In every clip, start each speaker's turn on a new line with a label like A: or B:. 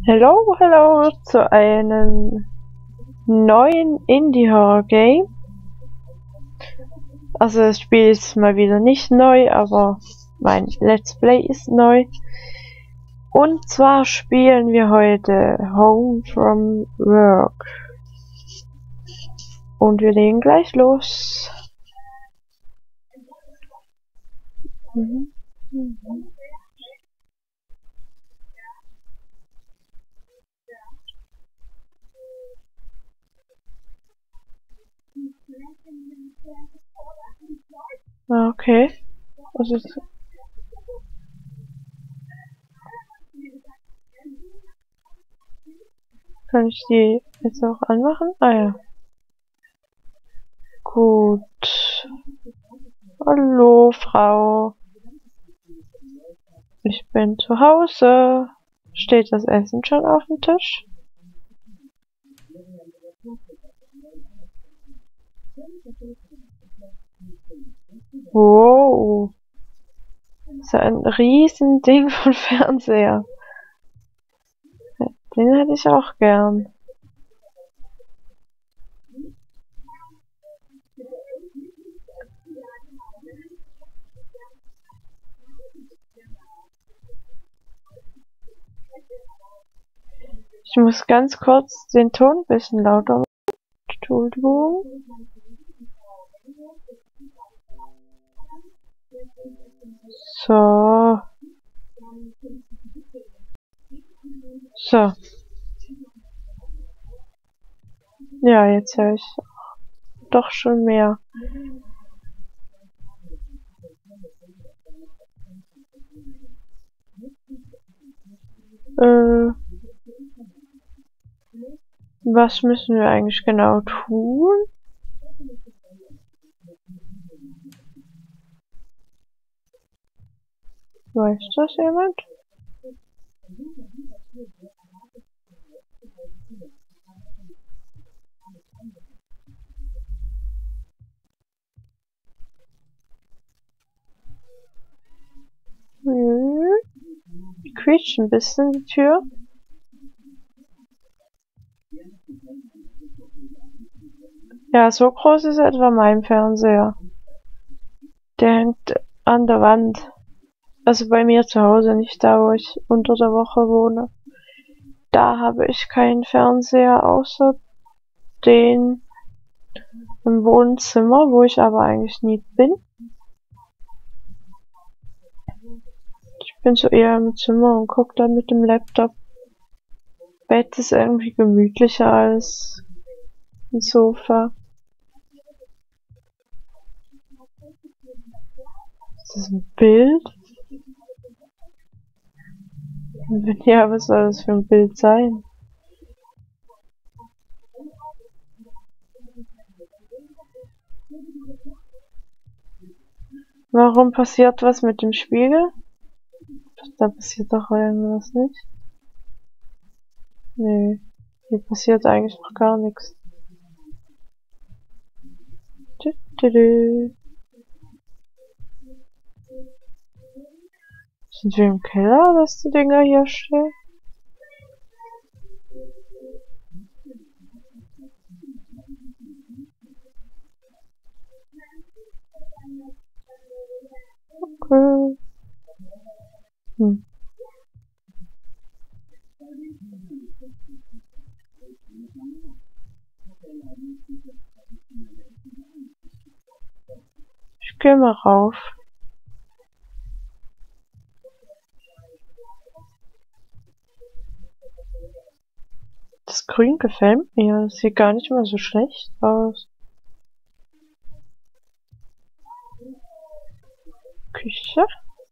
A: Hello, hello zu einem neuen Indie-Horror-Game. Also das Spiel ist mal wieder nicht neu, aber mein Let's Play ist neu. Und zwar spielen wir heute Home from Work. Und wir legen gleich los. Okay. Was ist... Kann ich die jetzt auch anmachen? Ah ja. Gut. Hallo, Frau. Ich bin zu Hause. Steht das Essen schon auf dem Tisch? Wow. Das ist ja ein riesen Ding von Fernseher. Den hätte ich auch gern. Ich muss ganz kurz den Ton ein bisschen lauter machen. Entschuldigung. So. So. Ja, jetzt höre ich doch schon mehr. Was müssen wir eigentlich genau tun? Weiß das jemand? Die quietscht ein bisschen, die Tür. Ja, so groß ist etwa mein Fernseher. Der hängt an der Wand. Also bei mir zu Hause, nicht da, wo ich unter der Woche wohne. Da habe ich keinen Fernseher, außer den im Wohnzimmer, wo ich aber eigentlich nie bin. Ich bin so eher im Zimmer und gucke dann mit dem Laptop. Bett ist irgendwie gemütlicher als ein Sofa. Ist das ein Bild? Ja, was soll das für ein Bild sein? Warum passiert was mit dem Spiegel? Da passiert doch irgendwas nicht. Nee, hier passiert eigentlich noch gar nichts. Sind wir im Keller, dass die Dinger hier stehen? Okay. Ich gehe mal rauf. Das Grün gefällt mir. Das sieht gar nicht mal so schlecht aus. Küche.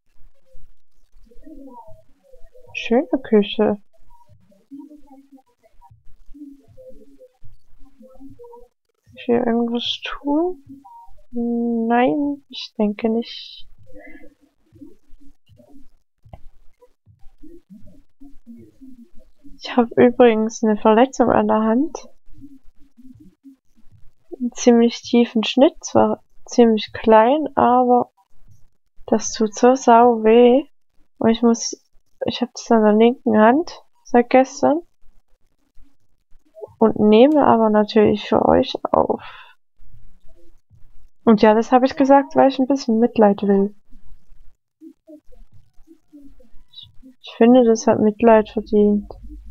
A: Schöne Küche. Kann ich hier irgendwas tun? Nein, ich denke nicht. Ich habe übrigens eine Verletzung an der Hand. Einen ziemlich tiefen Schnitt, zwar ziemlich klein, aber das tut so sau weh. Und ich habe das an der linken Hand. seit gestern und nehme aber natürlich für euch auf. Und ja, das habe ich gesagt, weil ich ein bisschen Mitleid will. Ich finde, das hat Mitleid verdient.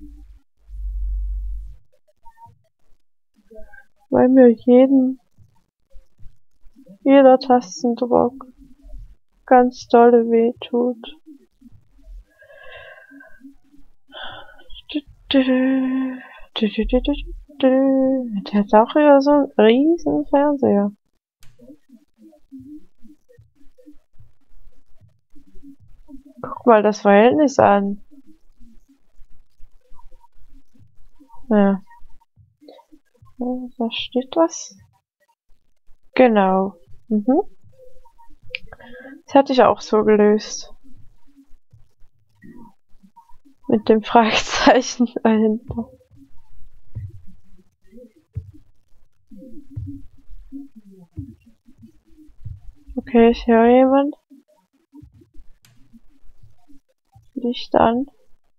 A: Weil mir jeder Tastendruck ganz dolle wehtut. Der hat auch wieder so einen riesen Fernseher. Guck mal das Verhältnis an. Ja. Da steht was. Genau. Mhm. Das hatte ich auch so gelöst. Mit dem Fragezeichen dahinter. Okay, ich höre jemand. Licht an.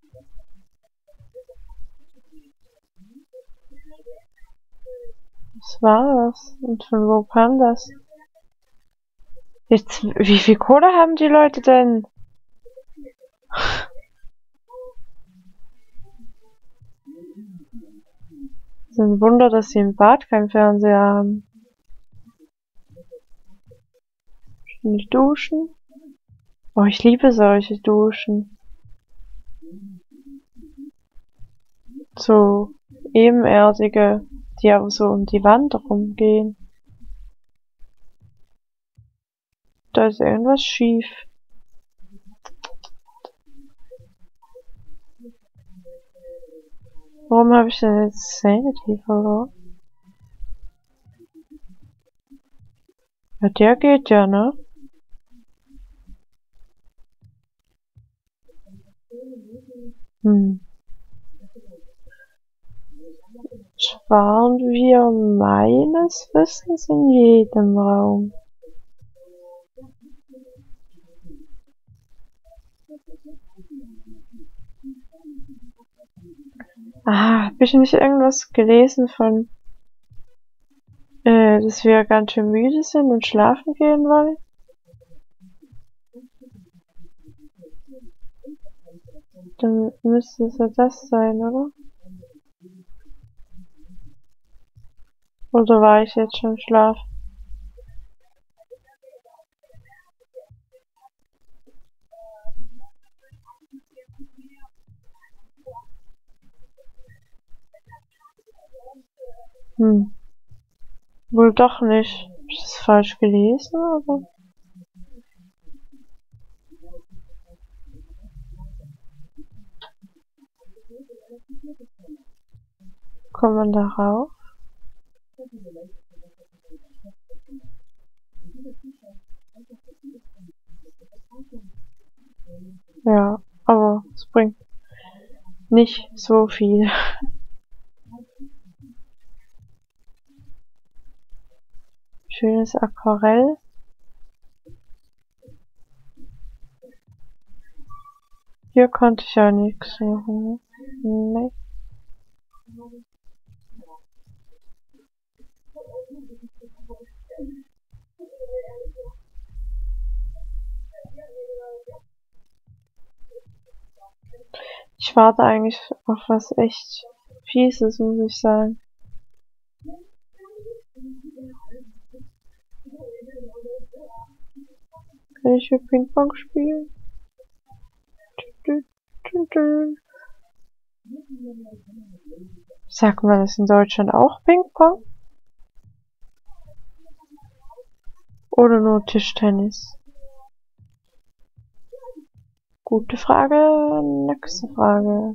A: Was war das? Und von wo kam das? Jetzt, wie viel Kohle haben die Leute denn? Es ist ein Wunder, dass sie im Bad keinen Fernseher haben. Schnell duschen. Oh, ich liebe solche Duschen. So ebenerdige, die aber so um die Wand rumgehen. Da ist irgendwas schief. Warum habe ich denn jetzt Sanity verloren? Ja, der geht ja, ne? Waren wir meines Wissens in jedem Raum. Ah, hab ich nicht irgendwas gelesen von, dass wir ganz schön müde sind und schlafen gehen wollen? Dann müsste es ja das sein, oder? Oder war ich jetzt schon schlafen? Wohl doch nicht. Hab ich das falsch gelesen, oder? Kommt man da rauf? Ja, aber es bringt nicht so viel. Schönes Aquarell. Hier konnte ich ja nichts machen. Nee. Ich warte eigentlich auf was echt Fieses, muss ich sagen. Kann ich hier Ping-Pong spielen? Sagt man das in Deutschland auch Ping-Pong? Oder nur Tischtennis? Gute Frage. Nächste Frage.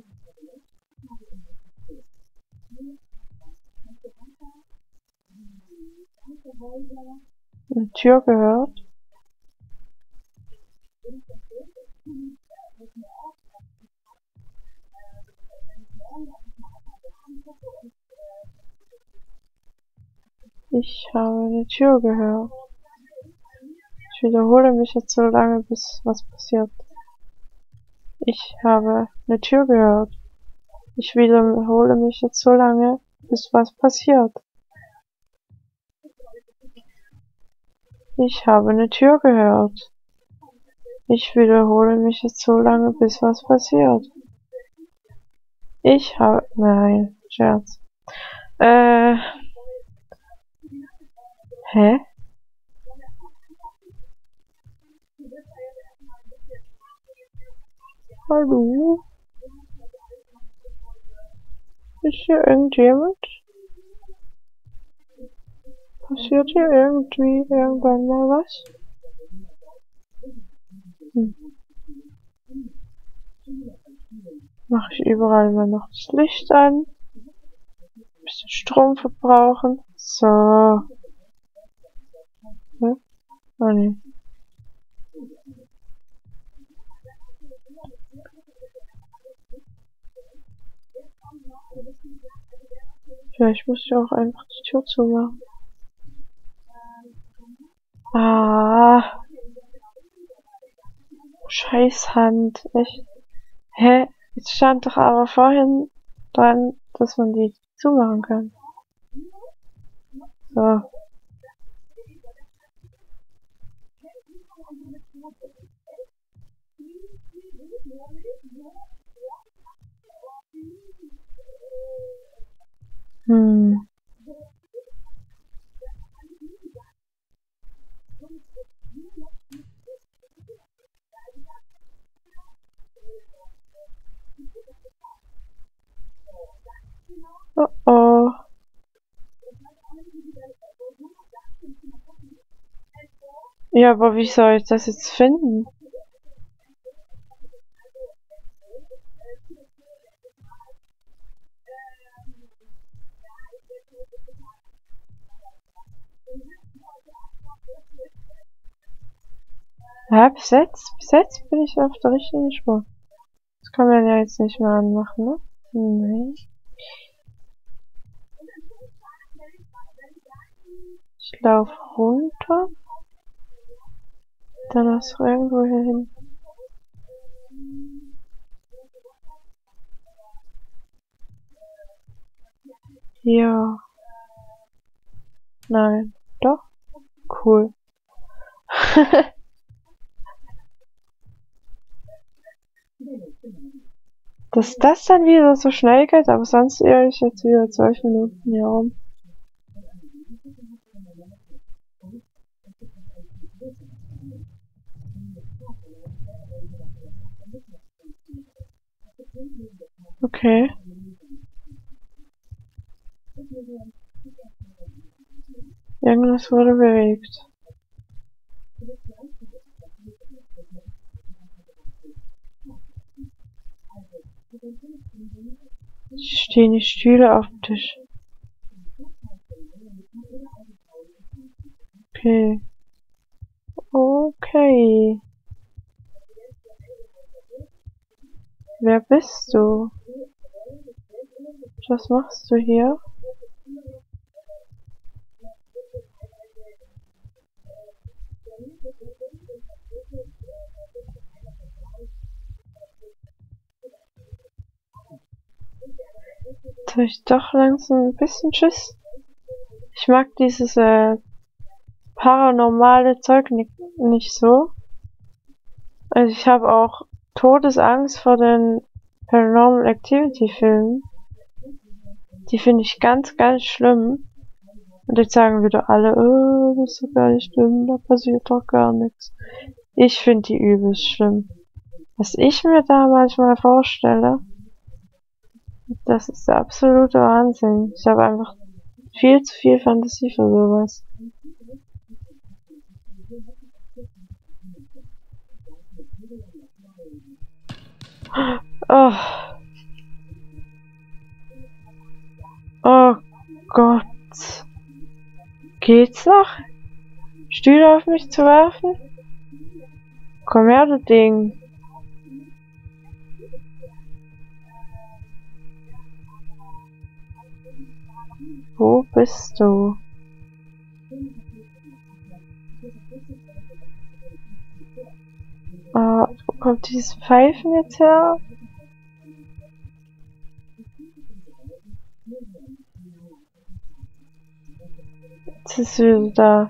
A: Eine Tür gehört. Ich habe eine Tür gehört. Ich wiederhole mich jetzt so lange, bis was passiert. Ich habe eine Tür gehört. Ich wiederhole mich jetzt so lange, bis was passiert. Ich habe eine Tür gehört. Ich wiederhole mich jetzt so lange, bis was passiert. Ich habe... Nein, Scherz. Hä? Hallo? Ist hier irgendjemand? Passiert hier irgendwie irgendwann mal was? Mache ich überall mal noch das Licht an. Bisschen Strom verbrauchen. So. Hm? Oh nee. Vielleicht muss ich auch einfach die Tür zumachen. Ah. Scheiß Hand. Echt. Hä? Jetzt stand doch aber vorhin dran, dass man die zumachen kann. So. Hm. Oh oh. Ja, aber wie soll ich das jetzt finden? Ja, bis jetzt bin ich auf der richtigen Spur. Das kann man ja jetzt nicht mehr anmachen, ne? Nein. Ich laufe runter. Dann ist irgendwo hier hin. Ja. Nein. Doch. Cool. Dass das dann wieder so schnell geht, aber sonst irre ich jetzt wieder 12 Minuten hier rum. Okay. Irgendwas wurde bewegt. Stehen die Stühle auf dem Tisch. Okay. Okay. Wer bist du? Was machst du hier? Jetzt habe ich doch langsam ein bisschen Schiss. Ich mag dieses paranormale Zeug nicht so. Also ich habe auch Todesangst vor den Paranormal Activity Filmen. Die finde ich ganz, ganz schlimm. Und jetzt sagen wieder alle, oh, das ist doch gar nicht schlimm, da passiert doch gar nichts. Ich finde die übelst schlimm. Was ich mir da manchmal vorstelle, das ist der absolute Wahnsinn. Ich habe einfach viel zu viel Fantasie für sowas. Oh. Oh Gott. Geht's noch? Stühle auf mich zu werfen? Komm her, du Ding. Wo bist du? Wo kommt dieses Pfeifen jetzt her? Jetzt ist sie wieder da.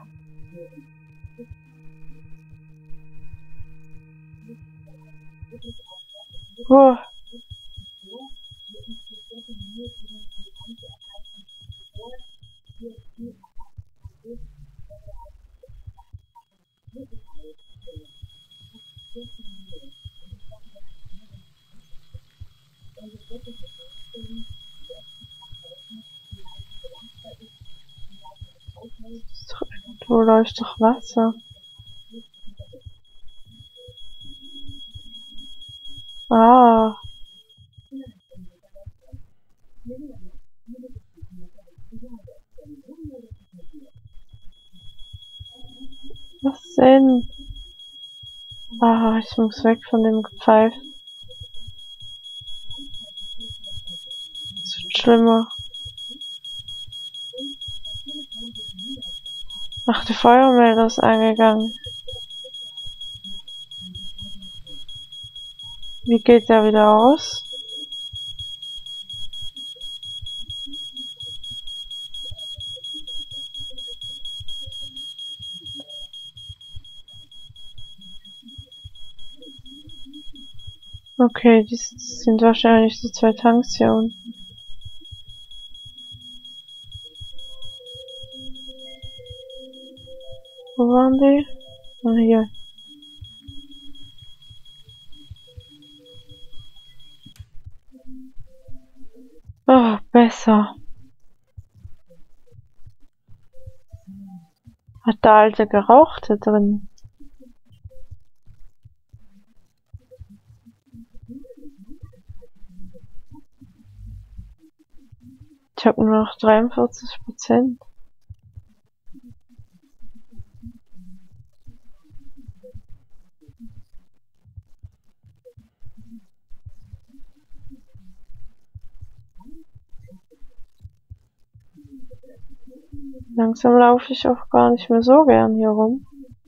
A: Oh. Wo läuft doch Wasser? Ah. Was denn? Ah, ich muss weg von dem Gepfeif. Es wird schlimmer. Ach, der Feuermelder ist angegangen. Wie geht der wieder aus? Okay, die sind wahrscheinlich die 2 Tanks hier unten. Wo waren die? Ah, hier. Oh, besser. Hat der Alte geraucht da drin? Ich habe nur noch 43%. Langsam laufe ich auch gar nicht mehr so gern hier rum.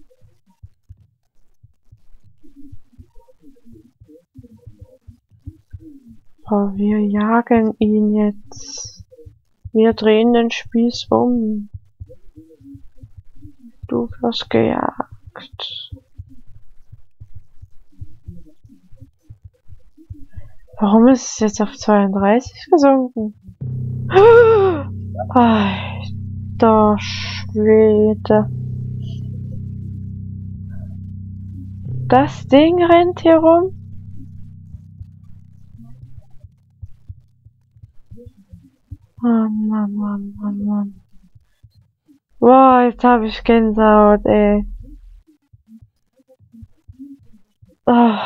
A: Aber wir jagen ihn jetzt. Wir drehen den Spieß um. Du wirst gejagt. Warum ist es jetzt auf 32 gesunken? Alter Schwede. Das Ding rennt hier rum. Oh Mann. Boah, jetzt habe ich Gänsehaut, ey. Oh.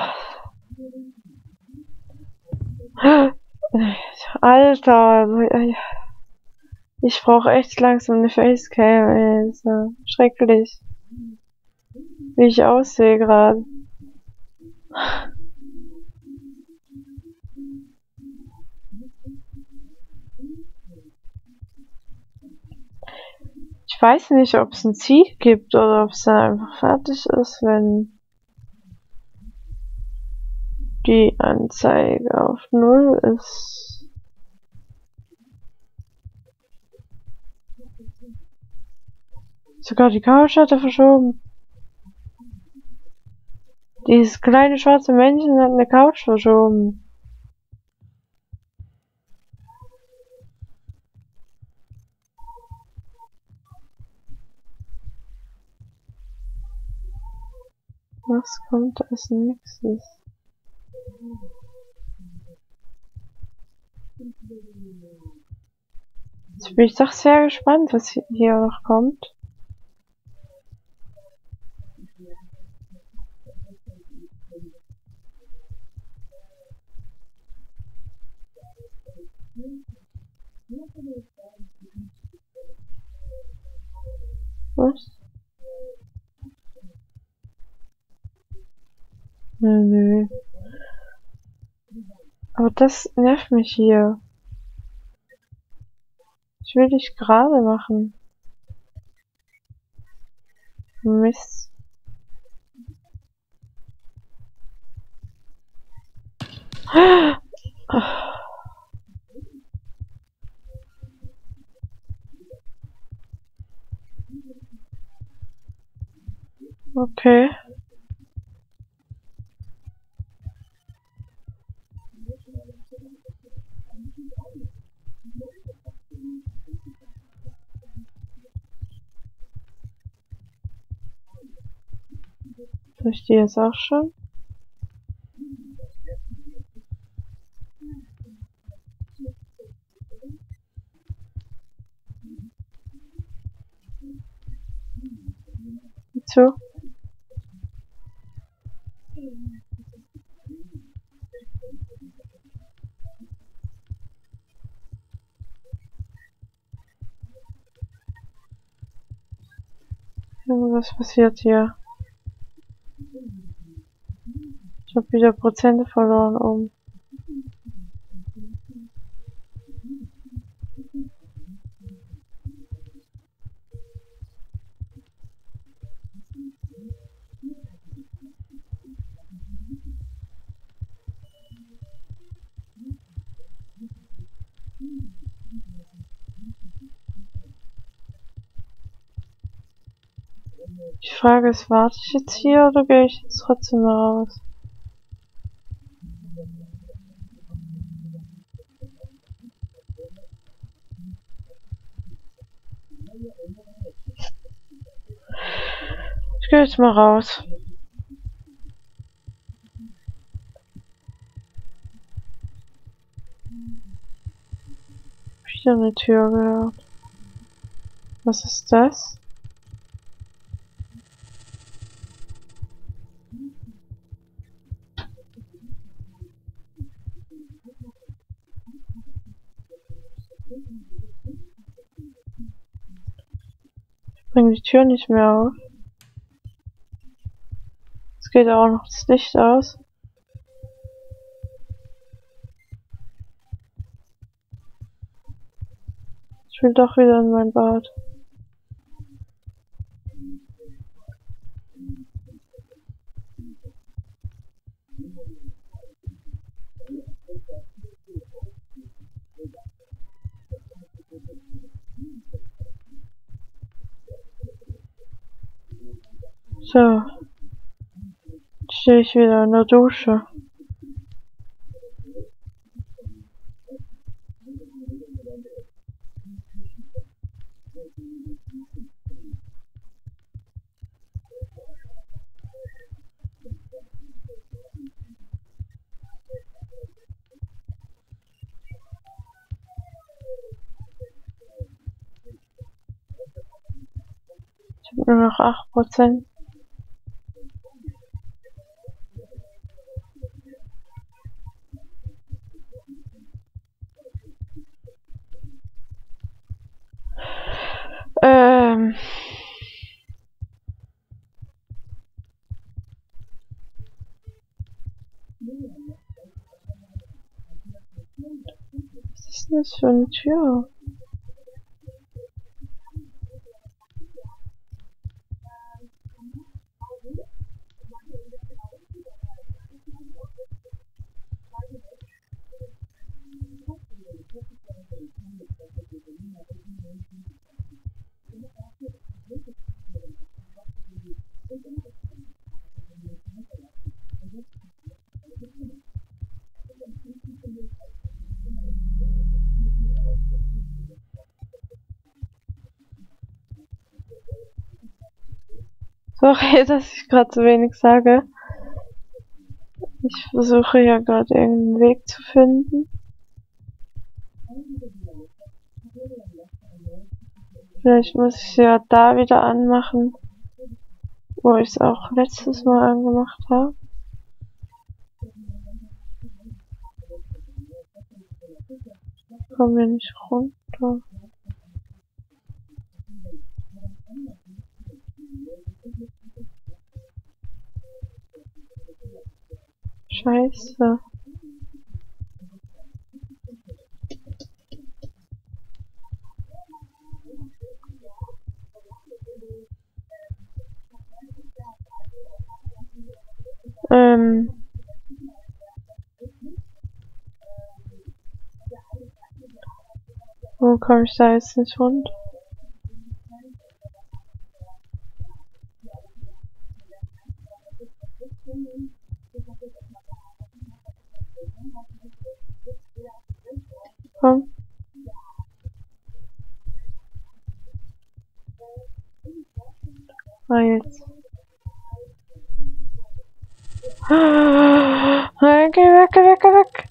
A: Alter, ich brauche echt langsam eine Facecam, ey. So schrecklich, wie ich aussehe gerade. Ich weiß nicht, ob es ein Ziel gibt oder ob es dann einfach fertig ist, wenn die Anzeige auf 0 ist. Sogar die Couch hat er verschoben. Dieses kleine schwarze Männchen hat eine Couch verschoben. Was kommt als nächstes? Jetzt bin ich doch sehr gespannt, was hier noch kommt. Was? Nö. Aber das nervt mich hier. Ich will dich gerade machen. Mist. Okay. Soll ich die jetzt auch schon? Zu? Was passiert hier? Ich habe wieder Prozente verloren oben. Die Frage ist, warte ich jetzt hier oder gehe ich jetzt trotzdem raus? Ich gehe jetzt mal raus. Wieder eine Tür gehört. Was ist das? Ich bringe die Tür nicht mehr auf. Es geht auch noch das Licht aus. Ich will doch wieder in mein Bad. So, jetzt stehe ich wieder in der Dusche. Ich habe nur noch 8%. Was ist denn das für eine Tür? Sorry, dass ich gerade so wenig sage. Ich versuche ja gerade irgendeinen Weg zu finden. Vielleicht muss ich sie ja da wieder anmachen, wo ich es auch letztes Mal angemacht habe. Kommen wir nicht runter. Scheiße. Wo komme ich da jetzt nicht runter? Komm. Ah, jetzt. Nein, geh weg, geh weg, geh weg.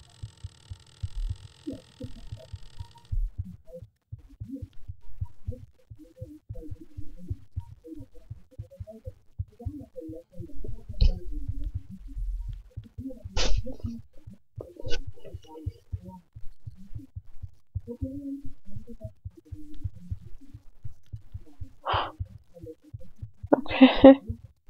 A: Okay.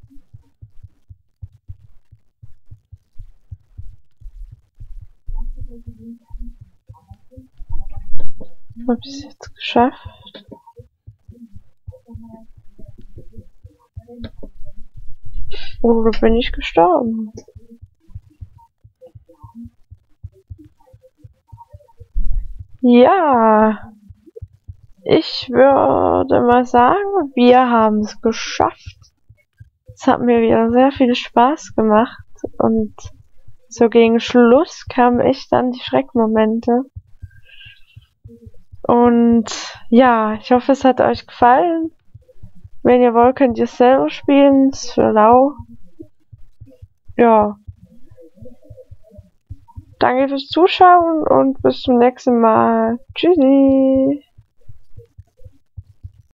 A: Hab ich's jetzt geschafft? Oder bin ich gestorben? Ja, ich würde mal sagen, wir haben es geschafft. Es hat mir wieder sehr viel Spaß gemacht und so gegen Schluss kamen echt dann die Schreckmomente. Und ja, ich hoffe, es hat euch gefallen. Wenn ihr wollt, könnt ihr es selber spielen. Ist für lau. Ja. Danke fürs Zuschauen und bis zum nächsten Mal. Tschüssi.